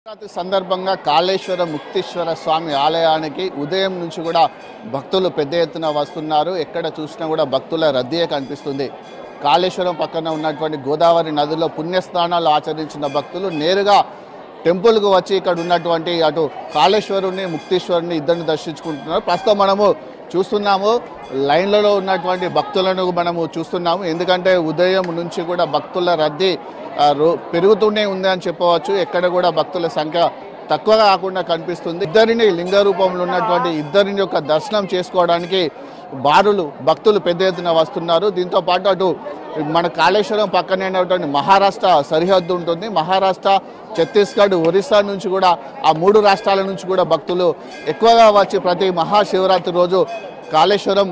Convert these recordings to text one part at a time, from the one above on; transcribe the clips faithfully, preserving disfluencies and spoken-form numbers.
శివరాత్రి సందర్భంగా కాళేశ్వర ముక్తీశ్వర స్వామి ఆలయానికి ఉదయం నుంచి కూడా భక్తులు పెద్ద ఎత్తున వస్తున్నారు. ఎక్కడ చూసినా కూడా భక్తుల రద్దీయే కనిపిస్తుంది. కాళేశ్వరం పక్కన ఉన్నటువంటి గోదావరి నదిలో పుణ్యస్నానాలు ఆచరించిన భక్తులు నేరుగా టెంపుల్కు వచ్చి ఇక్కడ ఉన్నటువంటి అటు కాళేశ్వరుని ముక్తీశ్వరుని ఇద్దరిని దర్శించుకుంటున్నారు. ప్రస్తుతం మనము చూస్తున్నాము, లైన్లలో ఉన్నటువంటి భక్తులను మనము చూస్తున్నాము. ఎందుకంటే ఉదయం నుంచి కూడా భక్తుల రద్దీ పెరుగుతూనే ఉంది అని చెప్పవచ్చు. ఎక్కడ కూడా భక్తుల సంఖ్య తక్కువగా కాకుండా కనిపిస్తుంది. ఇద్దరిని లింగ రూపంలో ఉన్నటువంటి ఇద్దరిని యొక్క దర్శనం చేసుకోవడానికి బారులు భక్తులు పెద్ద ఎత్తున వస్తున్నారు. దీంతో పాటు అటు మన కాళేశ్వరం పక్కనే ఉన్నటువంటి మహారాష్ట్ర సరిహద్దు ఉంటుంది. మహారాష్ట్ర, ఛత్తీస్గఢ్, ఒరిస్సా నుంచి కూడా ఆ మూడు రాష్ట్రాల నుంచి కూడా భక్తులు ఎక్కువగా వచ్చి ప్రతి మహాశివరాత్రి రోజు కాళేశ్వరం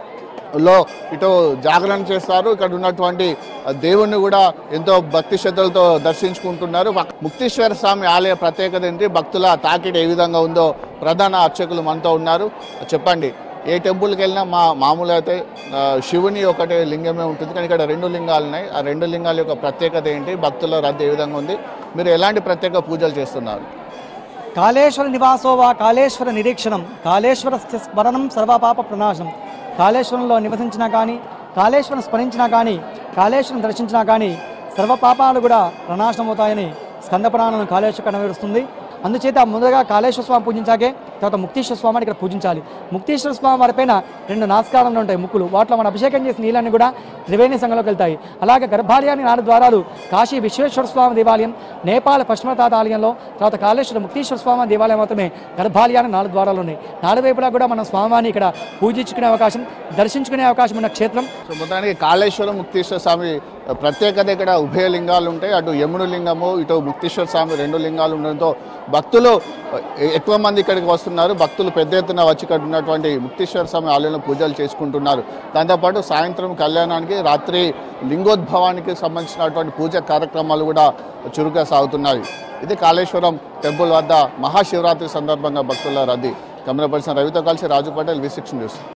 లో ఇటు జాగరణ చేస్తారు. ఇక్కడ ఉన్నటువంటి దేవుణ్ణి కూడా ఎంతో భక్తి శ్రద్ధలతో దర్శించుకుంటున్నారు. ముక్తీశ్వర స్వామి ఆలయ ప్రత్యేకత ఏంటి, భక్తుల తాకిడి ఏ విధంగా ఉందో ప్రధాన అర్చకులు మనతో ఉన్నారు. చెప్పండి, ఏ టెంపుల్కి వెళ్ళినా మా మామూలు అయితే శివుని ఒకటే లింగమే ఉంటుంది, కానీ ఇక్కడ రెండు లింగాలు ఉన్నాయి. ఆ రెండు లింగాల యొక్క ప్రత్యేకత ఏంటి, భక్తుల రద్దీ ఏ విధంగా ఉంది, మీరు ఎలాంటి ప్రత్యేక పూజలు చేస్తున్నారు? కాళేశ్వర నివాసో వా కాళేశ్వర నిరీక్షణం, కాళేశ్వర స్మరణం సర్వపాప ప్రణాశనం. కాళేశ్వరంలో నివసించినా కానీ, కాళేశ్వరం స్మరించినా కానీ, కాళేశ్వరం దర్శించినా కానీ సర్వపాపాలు కూడా ప్రణాశనం అవుతాయని స్కందపురాణం కాళేశ్వరం వివరిస్తుంది. అందుచేత ముందుగా కాళేశ్వర స్వామి పూజించాకే తర్వాత ముక్తీశ్వర స్వామిని ఇక్కడ పూజించాలి. ముక్తీశ్వర స్వామి వారిపైన రెండు నాస్కారంలో ఉంటాయి ముక్కులు, వాటిలో మనం అభిషేకం చేసిన నీళ్ళన్నీ కూడా త్రివేణి సంఘంలోకి వెళ్తాయి. అలాగే గర్భాలయానికి నాలుగు ద్వారాలు, కాశీ విశ్వేశ్వర స్వామి దేవాలయం, నేపాల్ పశ్చిమతాత ఆలయంలో, తర్వాత కాళేశ్వర ముక్తీశ్వర స్వామి దేవాలయం మాత్రమే గర్భాలయానికి నాలుగు ద్వారాలు ఉన్నాయి. నాలుగు వైపులా కూడా మనం స్వామివారిని ఇక్కడ పూజించుకునే అవకాశం, దర్శించుకునే అవకాశం ఉన్న క్షేత్రం. సో మొత్తానికి కాళేశ్వరం ముక్తీశ్వర స్వామి ప్రత్యేకత ఇక్కడ ఉభయ లింగాలు ఉంటాయి. అటు యముడు లింగము, ఇటు ముక్తీశ్వర స్వామి రెండు లింగాలు ఉండడంతో భక్తులు ఎక్కువ మంది ఇక్కడికి వస్తున్నారు. భక్తులు పెద్ద ఎత్తున వచ్చి ఇక్కడ ఉన్నటువంటి ముక్తీశ్వర స్వామి ఆలయంలో పూజలు చేసుకుంటున్నారు. దాంతోపాటు సాయంత్రం కళ్యాణానికి, రాత్రి లింగోద్భవానికి సంబంధించినటువంటి పూజ కార్యక్రమాలు కూడా చురుగ్గా సాగుతున్నాయి. ఇది కాళేశ్వరం టెంపుల్ వద్ద మహాశివరాత్రి సందర్భంగా భక్తుల రద్దీ. కెమెరా పర్సన్ రవితో కలిసి Raju Patel, V six news.